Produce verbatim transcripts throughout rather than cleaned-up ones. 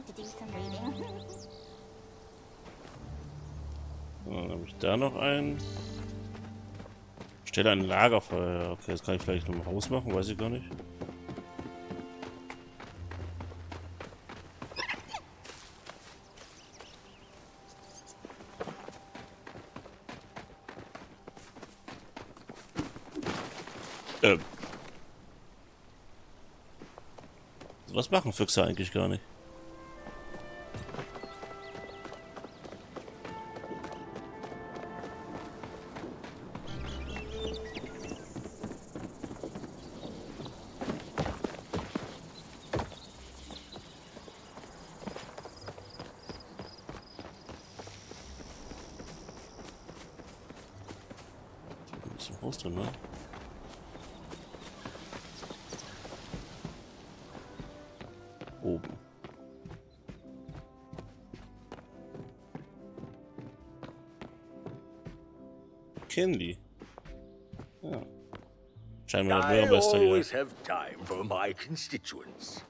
need to do some reading. Dann habe ich da noch einen. Stelle ein Lagerfeuer. Okay, das kann ich vielleicht noch im Haus machen, weiß ich gar nicht. Ähm. Was machen Füchse eigentlich gar nicht? Ist im Haus drin, ne? Oben. Kenly. Ja. Scheinbar der I Bürgermeister hier. always have time for my constituents.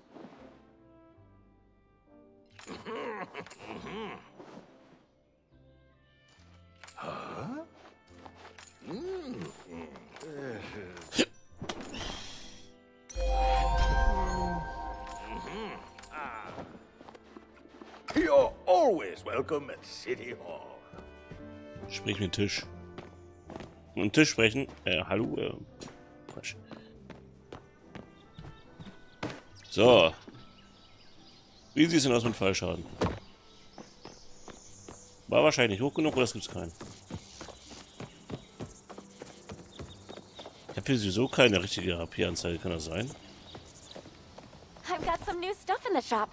Huh? Mm. You're always welcome at City Hall. Sprich mit dem Tisch. Mit dem Tisch sprechen. Äh, hallo? Äh, Quatsch. So. Wie sieht es denn aus mit Fallschaden? War wahrscheinlich nicht hoch genug, oder es gibt's keinen? Ich habe hier sowieso keine richtige H P-Anzeige, kann das sein? I've got some new stuff in the shop.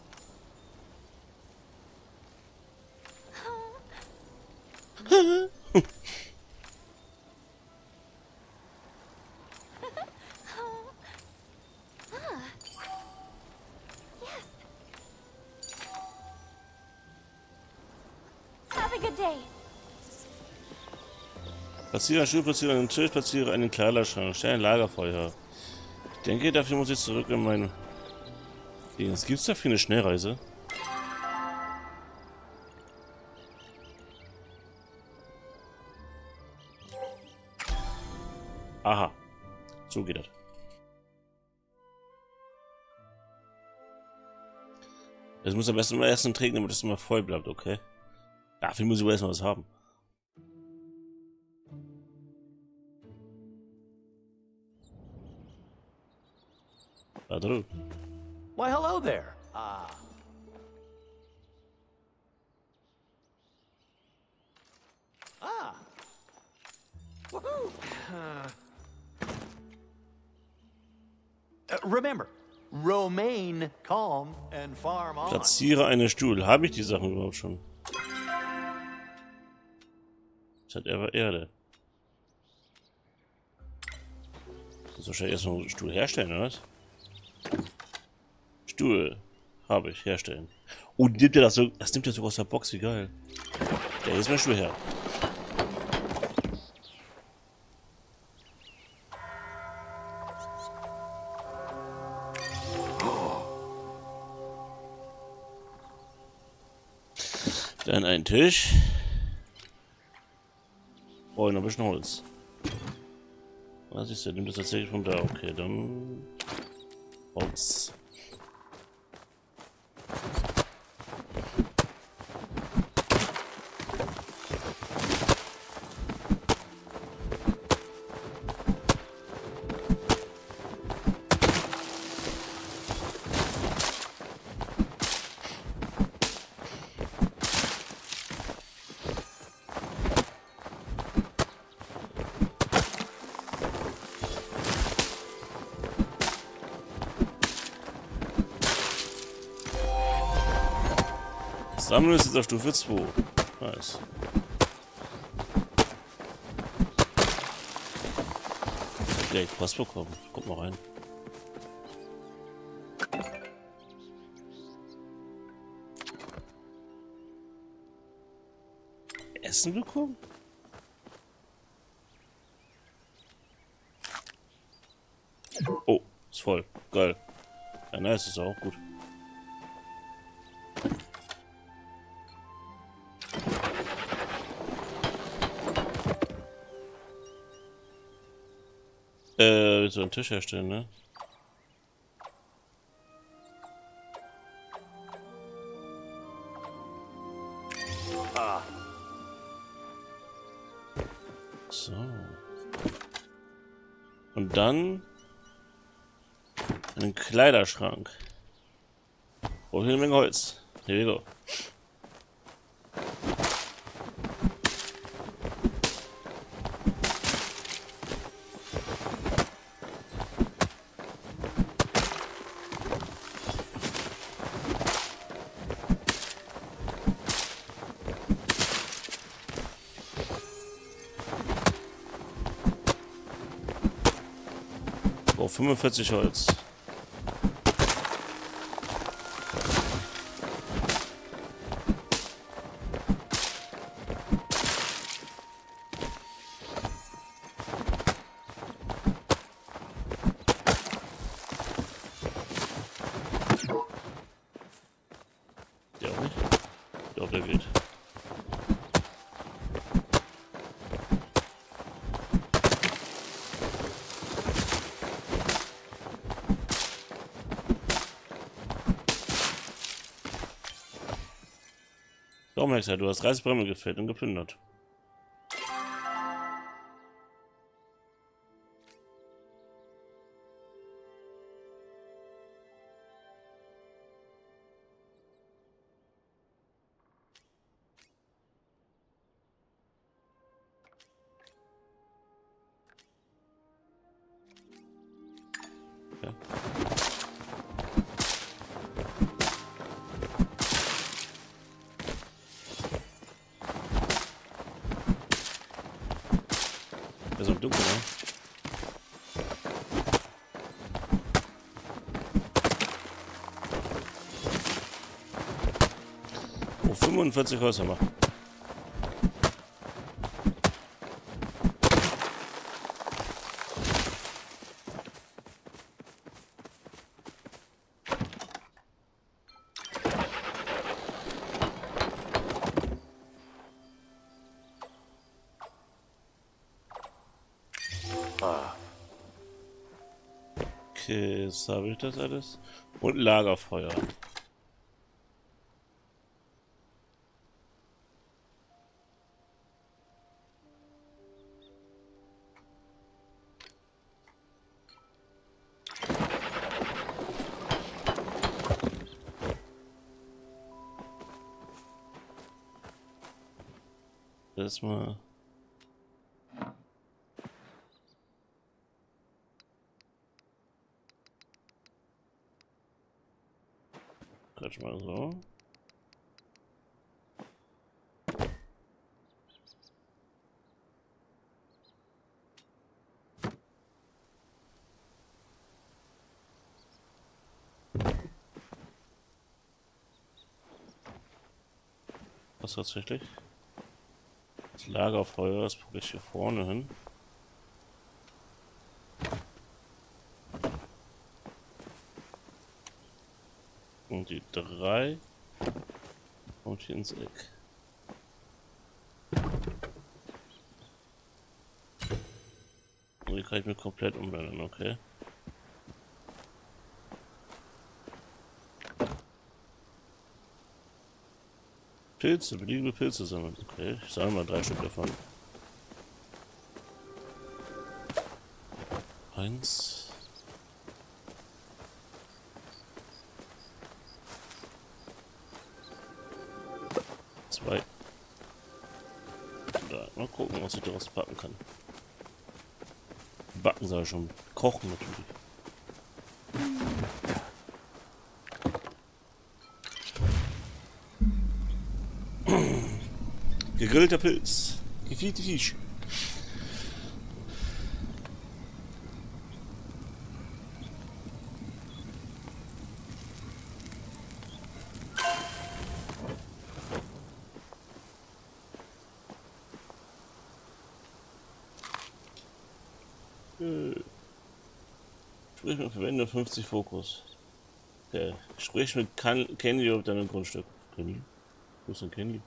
Have a good day. Platziere einen Stuhl, platziere einen Tisch, platziere einen Kleiderschrank, stelle ein Lagerfeuer. Ich denke, dafür muss ich zurück in meine... Was gibt's da für eine Schnellreise? Aha. So geht das. Es muss am besten mal erst trinken, damit es immer voll bleibt, okay? Dafür muss ich aber erstmal was haben. Da drüben. Why, hello there. Ah. Ah. Woohoo. Uh, uh, remember, Romaine, calm and farm on. Platziere einen Stuhl. Habe ich die Sachen überhaupt schon? Das hat er Erde. Das muss wahrscheinlich erstmal einen Stuhl herstellen, oder was? Stuhl. Habe ich. Herstellen. Oh, nimmt er das so? Das nimmt er sogar aus der Box. Wie geil. Ja, hier ist mein Stuhl her. Dann ein Tisch. Oh, noch ein bisschen Holz. Was ist der? Nimmt das tatsächlich von da? Okay, dann Holz. Sammeln ist jetzt auf Stufe zwei. Nice. Gleich Post bekommen. Kommt mal rein. Essen bekommen? Oh, ist voll. Geil. Ja, nice, ist auch gut. Äh, so einen Tisch herstellen, ne? Ah, So. Und dann einen Kleiderschrank. Und hier eine Menge Holz. Here we go. Oh, fünfundvierzig Holz. Der auch nicht? Doch, der geht. Baumhexer, du hast dreißig Bäume gefällt und geplündert. Ja. Der ist im Dunkeln, ne? Oh, fünfundvierzig Häuser machen. ah. Okay, jetzt habe ich das alles. Und Lagerfeuer. Erstmal. Quatsch mal so. Was tatsächlich? Das Lagerfeuer, das packe ich hier vorne hin. Und die drei und hier ins Eck. Und die kann ich mir komplett umbenennen, okay. Pilze, beliebige Pilze sammeln. Okay, ich sammle mal drei Stück davon. Eins. Zwei. Da, mal gucken, was ich daraus backen kann. Backen soll schon. Kochen natürlich. Gegrillter Pilz. Gefielte Fisch. Sprich mit Verwende fünfzig Fokus. Okay. Sprich mit Can Candy auf deinem Grundstück. Candy? Wo ist denn Candy?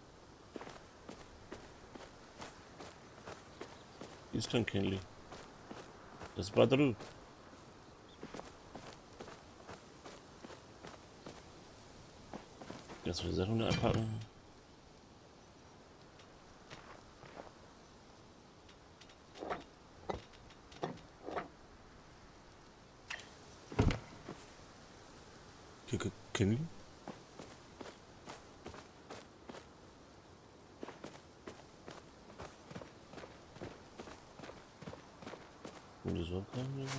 Hier ist kein Candy. Das war drüben. Jetzt wir Sachen einpacken. Kennen? Wieso kann ich das?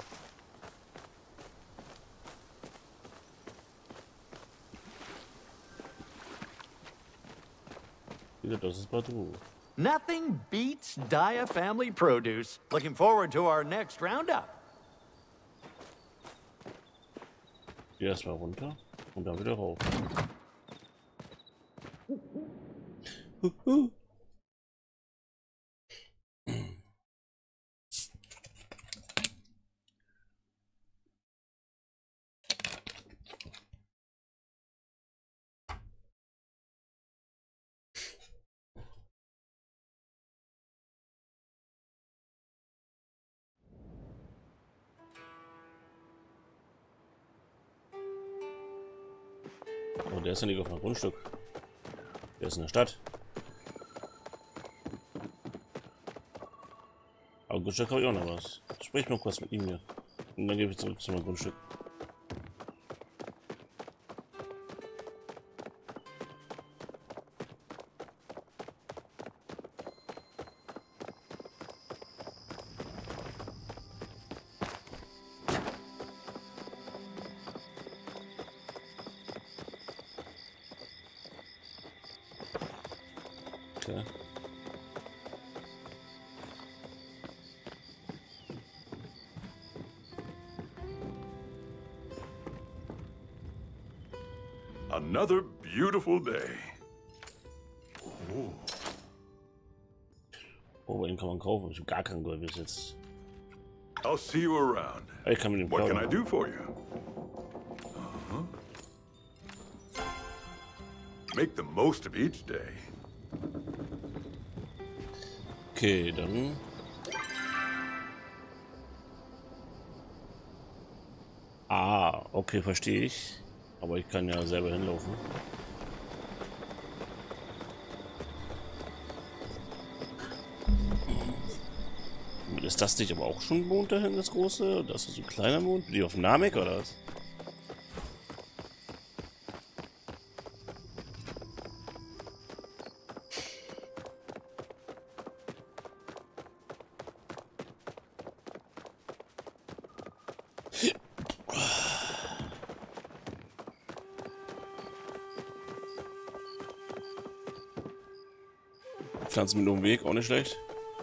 Wieder, das ist Badru. Nothing beats Daya family produce. Looking forward to our next roundup. Erstmal runter und dann wieder rauf. Huhu. Oh, der ist ja nicht auf einem Grundstück. Der ist in der Stadt. Aber Grundstück habe ich auch noch was. Sprich mal kurz mit ihm hier. Und dann gebe ich zurück zu meinem Grundstück. Okay. Another beautiful day. Oh. Oh, bei ihm kann man kaufen. Ich habe gar keinen Gold bis jetzt. I'll see you around. Ich kann mit dem What can I kaufen. do for you? Uh-huh. Make the most of each day. Okay, dann. Ah, okay, verstehe ich. Aber ich kann ja selber hinlaufen. Ist das nicht aber auch schon ein Mond dahin, das große? Das ist so ein kleiner Mond? Die auf Namek oder was? Pflanzen mit einem Weg, auch nicht schlecht.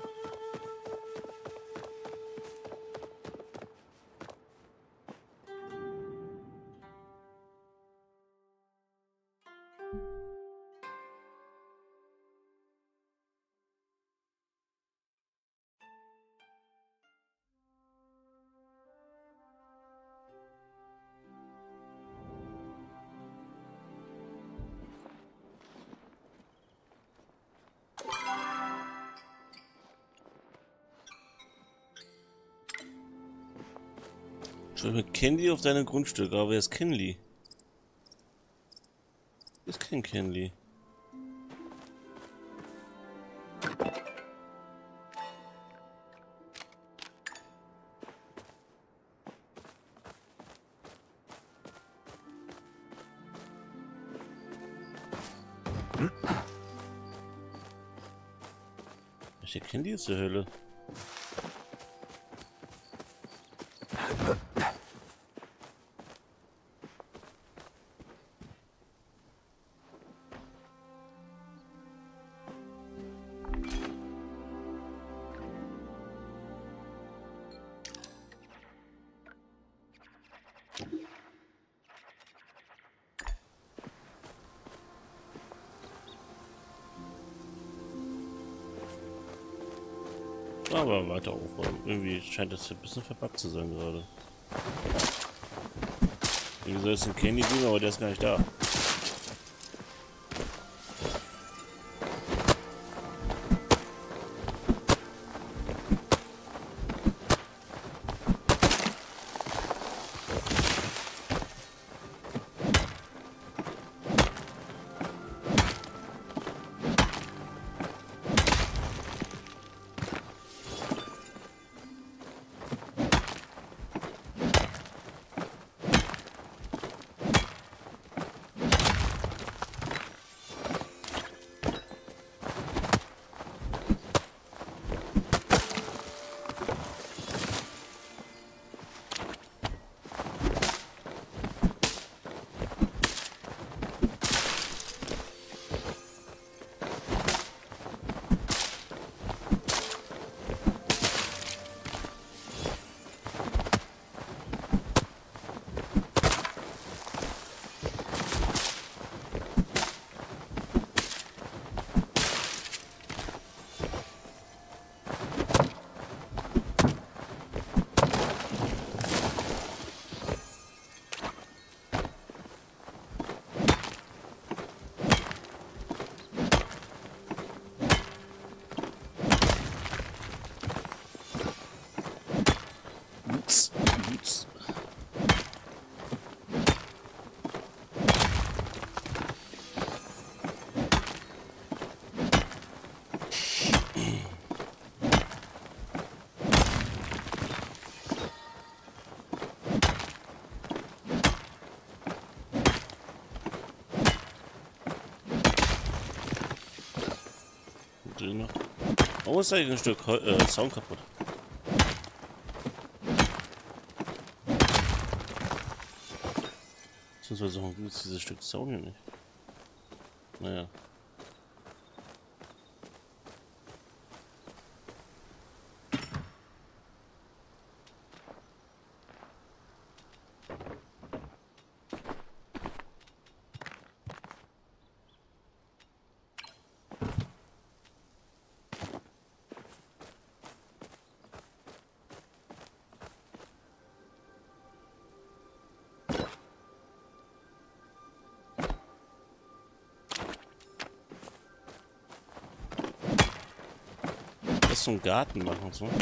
Schau mit Candy auf deinem Grundstück, aber wer ist Kenley? Ist kein Kenley. Welche Candy ist der Hölle? Aber weiter aufräumen. Irgendwie scheint das ein bisschen verbuggt zu sein gerade. Wie soll es ein Candy geben, aber der ist gar nicht da. drin noch. Oh, ist eigentlich ein Stück Hol äh, Zaun kaputt. Beziehungsweise warum gibt es dieses Stück Zaun hier nicht? Naja. So einen Garten machen und so.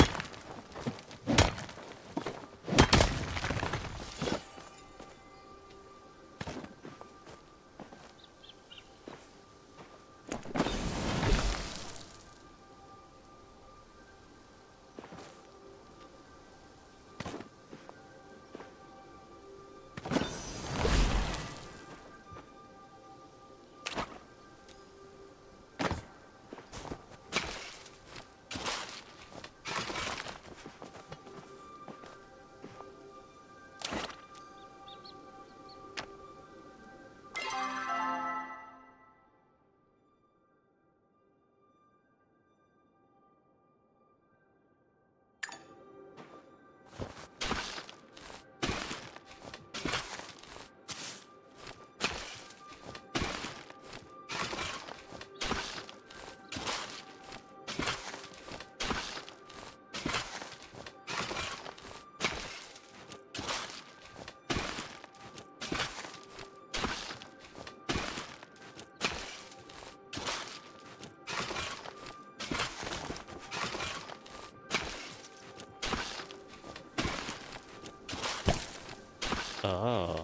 Ah.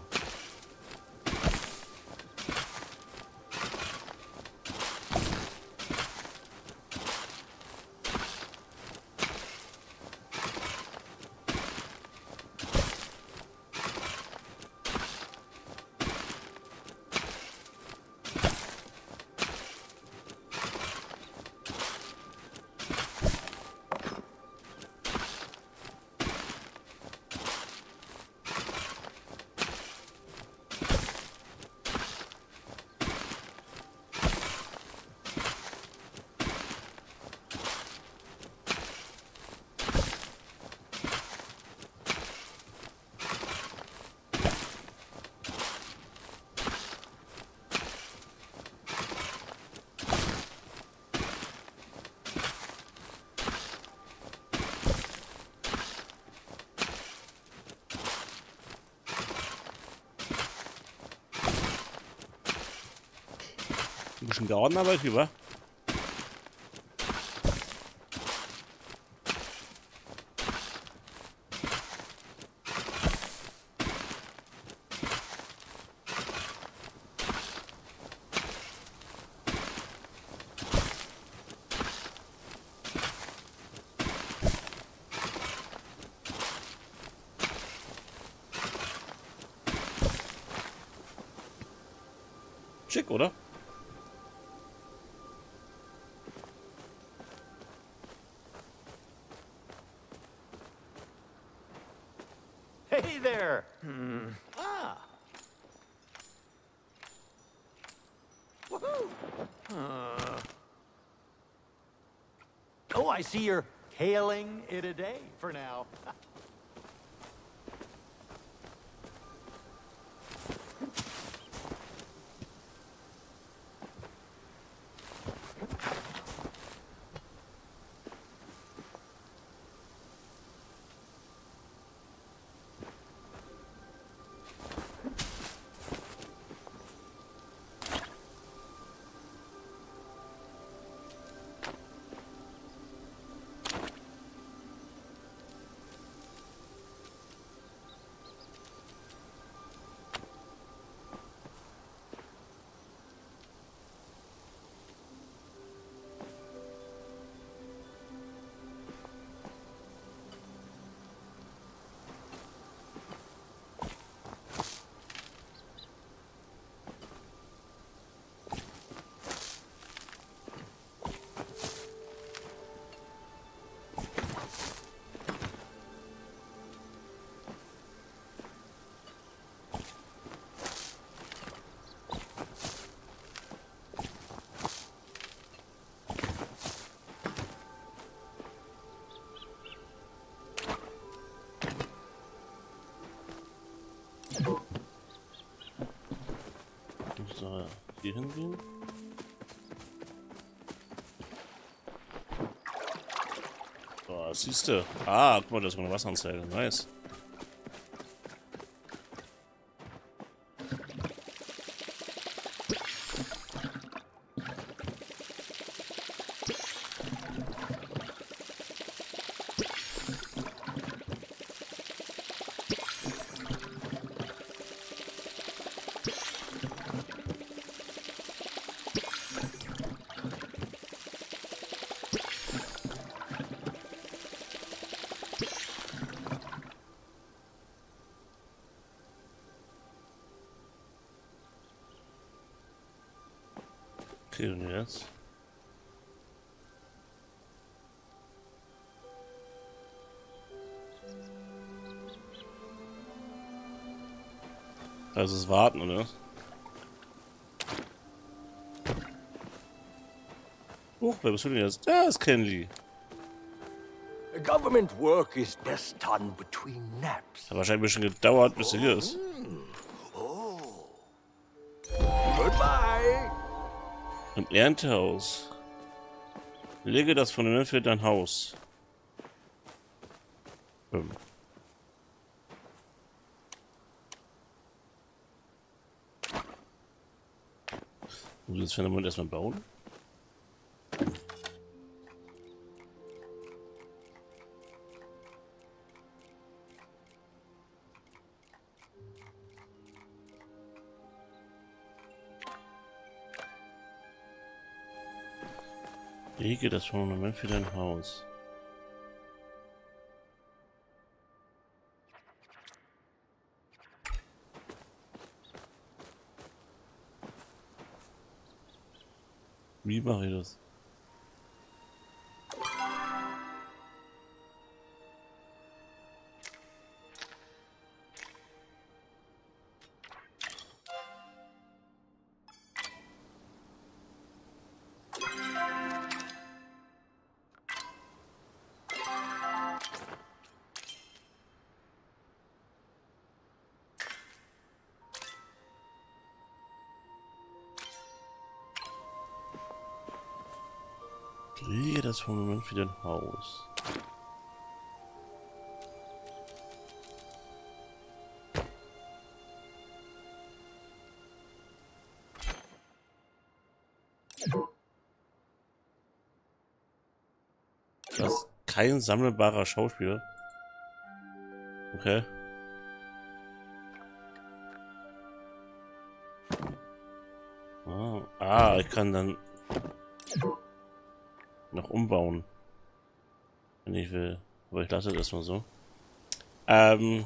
Ein bisschen Gartenarbeit hier, wa? Schick, oder? Hey there. Hmm. Ah. Woohoo. Uh. Oh, I see you're hailing it a day for now. jetzt noch hier hingehen. Oh, siehst du. Ah, guck mal, da ist eine Wasseranzeige. Nice. Okay, und jetzt? Also das Warten, oder? Huch, wer bist du denn jetzt? Da ist Kenley. Government work is best done between naps. Hat wahrscheinlich ein bisschen gedauert, bis er hier ist. Goodbye. Im Erntehaus. Lege das Fundament für dein Haus. Hm. Muss ich das Fundament erstmal bauen? Lege das Fundament für dein Haus. Wie mache ich das? Lege das Fundament für dein Haus. Das ist kein sammelbarer Schauspieler. Okay. Ah, ah, ich kann dann noch umbauen, wenn ich will. Aber ich lasse das erstmal so. Ähm.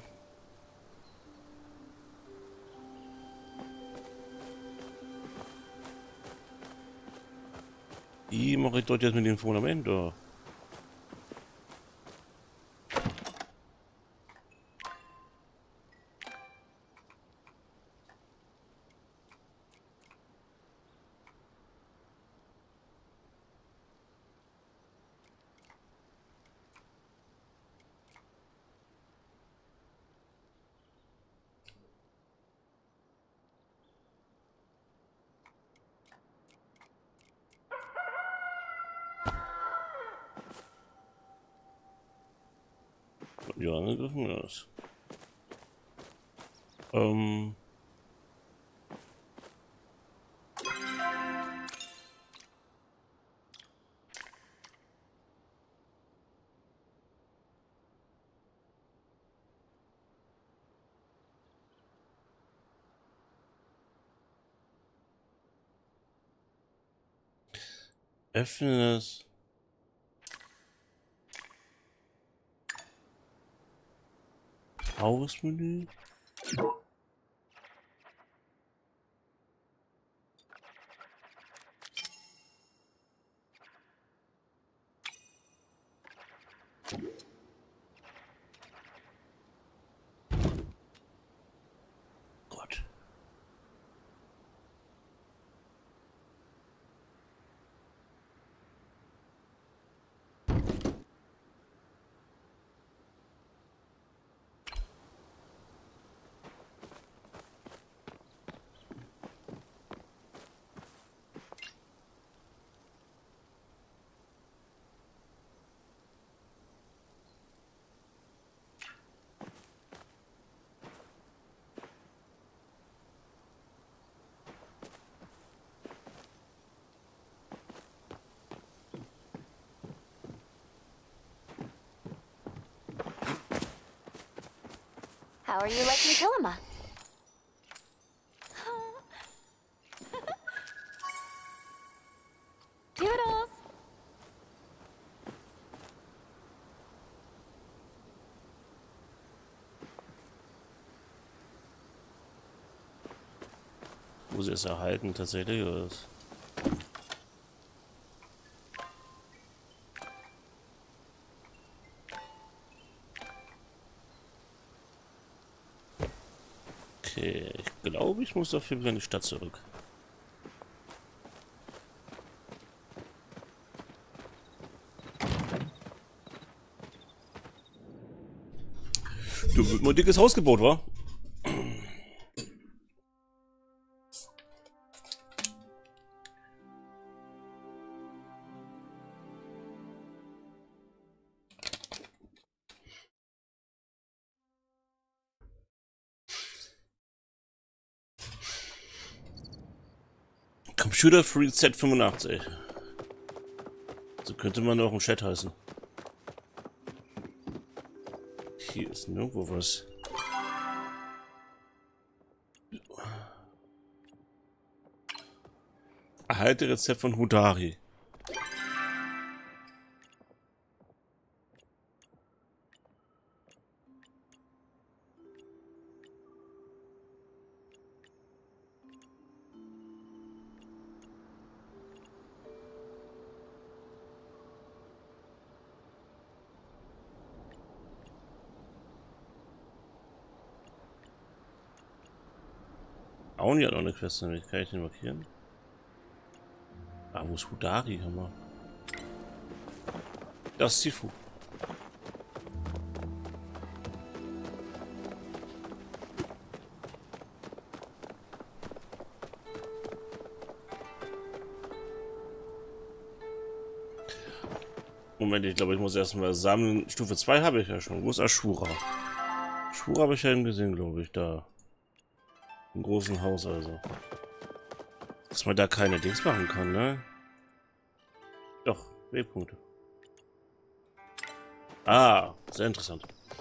Wie mache ich dort jetzt mit dem Fundament? Oder? Ja, angegriffen oder was? Ähm. Öffne das. Hausmenü. Gott. How are you liking Kilima? Toodles! Muss ich es erhalten tatsächlich, oder was? Okay, ich glaube, ich muss dafür wieder in die Stadt zurück. Du, wird mal ein dickes Haus gebaut, wa? Computer Free Z fünfundachtzig. So könnte man auch im Chat heißen. Hier ist nirgendwo was. Erhalte Rezept von Hudari. Auni hat noch eine Quest, nämlich kann ich den markieren? Ah, wo ist Hudari? Hammer. Das ist Sifu. Moment, ich glaube, ich muss erstmal sammeln. Stufe zwei habe ich ja schon. Wo ist Ashura? Ashura habe ich ja eben gesehen, glaube ich, da. Im großen Haus also. Dass man da keine Dings machen kann, ne? Doch, Wegpunkte. Ah, sehr interessant.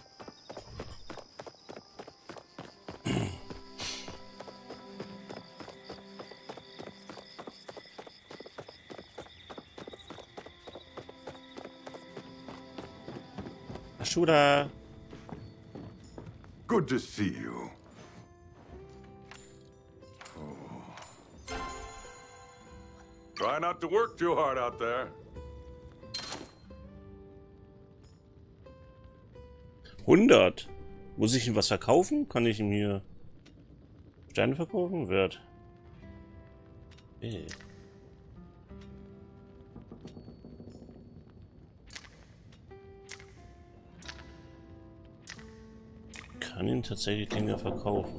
Ashura. Good to see you. Try not to work too hard out there. hundert. Muss ich ihm was verkaufen? Kann ich ihm hier Steine verkaufen? Wert. Hey. Kann ihn tatsächlich Dinge verkaufen.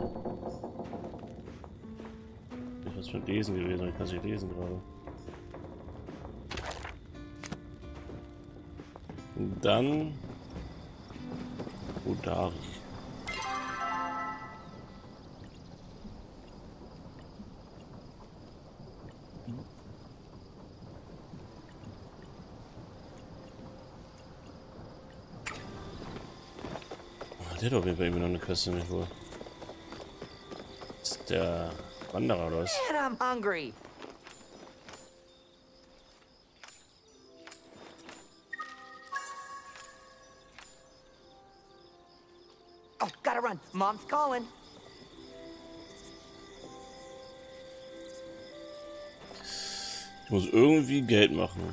Ist was mit Lesen gewesen? Ich kann es nicht lesen gerade. Und dann Hudari. Oh, der hat auf jeden Fall irgendwie noch eine Quest, nicht wohl. Ist der Wanderer oder was? Man, I'm hungry. Oh, gotta run. Mom's calling. Ich muss irgendwie Geld machen.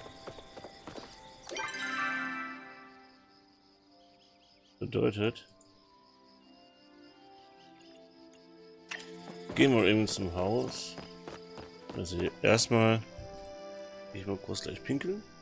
Bedeutet, gehen wir eben zum Haus. Also erstmal, ich mal kurz gleich pinkeln.